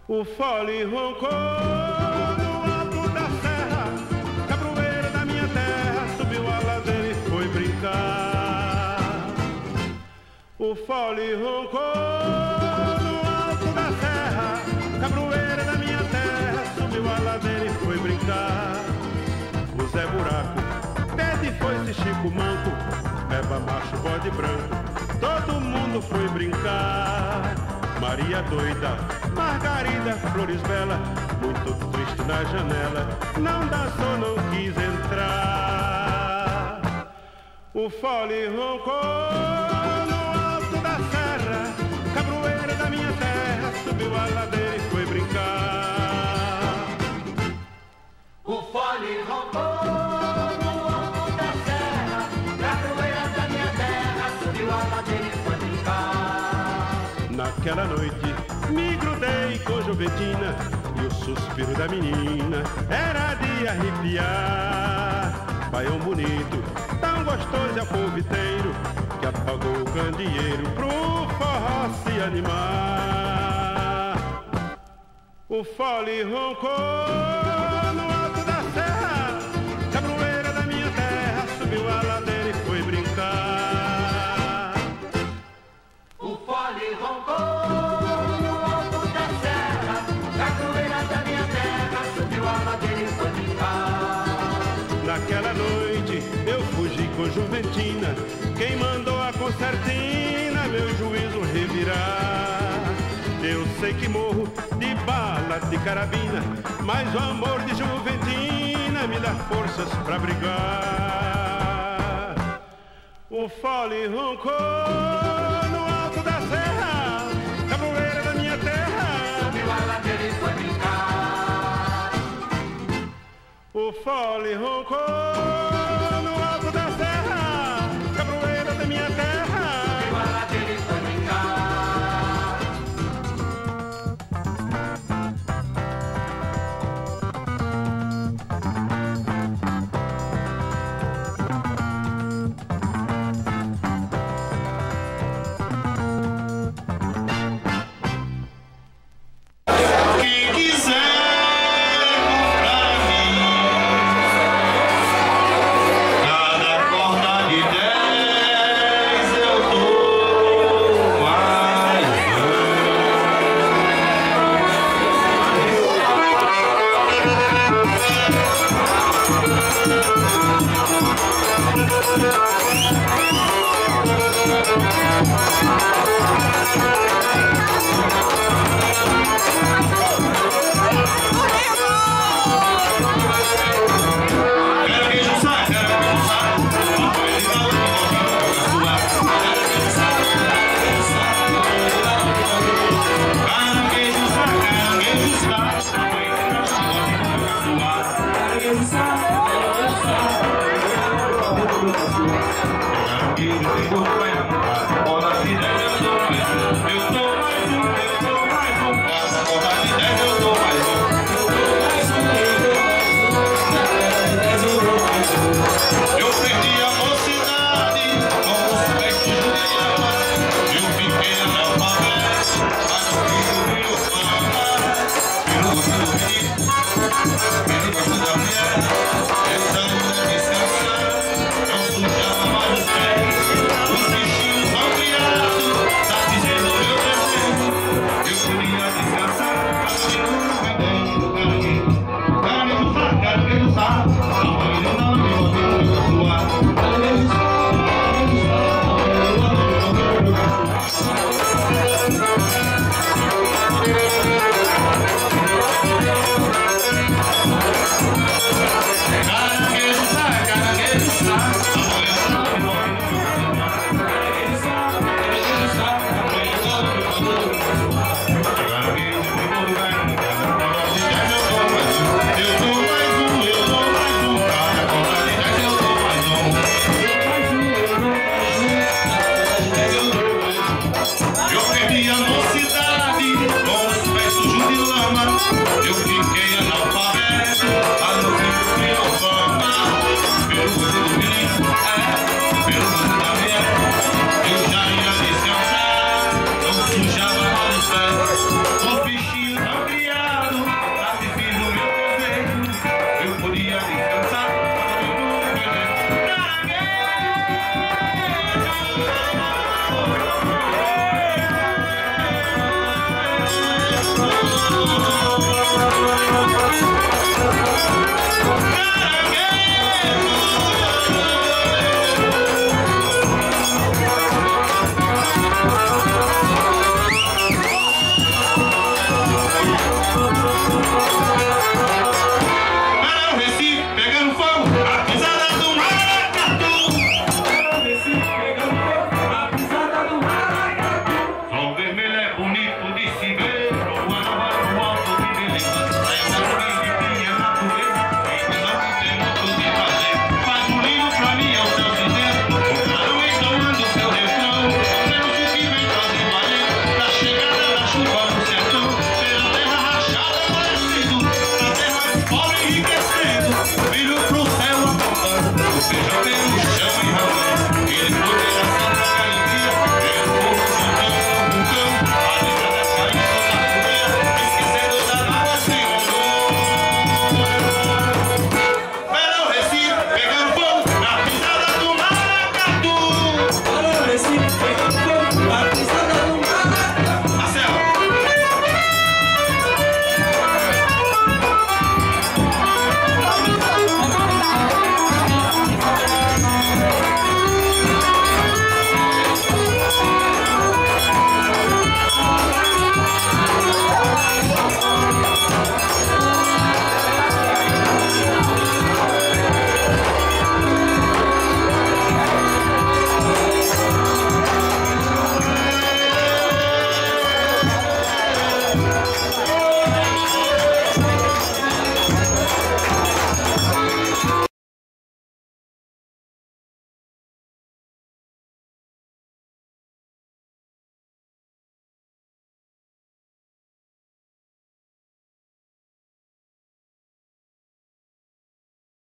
O fole roncou no alto da serra, cabroeira da minha terra, subiu a ladeira e foi brincar. O fole roncou no alto da serra, cabroeira da minha terra, subiu a ladeira e foi brincar. O Zé Buraco, pede foice, Chico Manco, Eba macho, bode branco, todo mundo foi brincar. Maria doida, Margarida, Flores Bela, muito triste na janela, não dançou, não quis entrar. O fole roncou no alto da serra, cabroeira da minha terra, subiu a ladeira e foi brincar. O fole roncou no alto da serra, cabroeira da minha terra, subiu a ladeira e foi brincar. Naquela noite me grudei com Juventina e o suspiro da menina era de arrepiar. Baião bonito, tão gostoso é o povo inteiro que apagou o candeeiro pro forró se animar. O fole roncou no alto da serra, cabroeira da minha terra, subiu a ladeira e foi brincar. O fole roncou no alto da serra, cabroeira da minha terra, subiu a ladeira e foi brincar. Naquela noite eu fugi com Juventina, quem mandou a concertina meu juízo revirar. Eu sei que morro de bala de carabina, mas o amor de Juventina me dá forças pra brigar. O fole roncou no alto da serra, cabroeira da minha terra, subiu a ladeira e foi brincar. O fole roncou no alto da serra, cabroeira da minha terra, subiu a ladeira e foi brincar. quem quiser comprar mim, cada corda de 10 eu dou mais um.